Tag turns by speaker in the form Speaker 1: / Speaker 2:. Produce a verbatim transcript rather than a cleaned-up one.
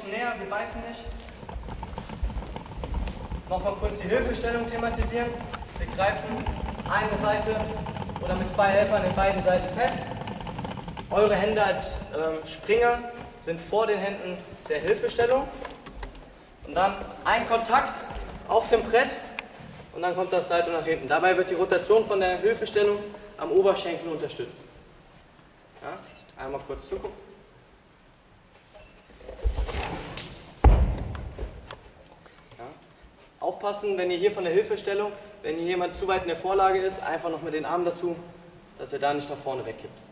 Speaker 1: bisschen näher, wir beißen nicht. Nochmal kurz die Hilfestellung thematisieren. Wir greifen eine Seite oder mit zwei Helfern in beiden Seiten fest. Eure Hände als ähm, Springer sind vor den Händen der Hilfestellung. Und dann ein Kontakt auf dem Brett und dann kommt das Salto nach hinten. Dabei wird die Rotation von der Hilfestellung am Oberschenkel unterstützt. Ja, einmal kurz zugucken. Ja. Aufpassen, wenn ihr hier von der Hilfestellung, wenn hier jemand zu weit in der Vorlage ist, einfach noch mit den Armen dazu, dass er da nicht nach vorne wegkippt.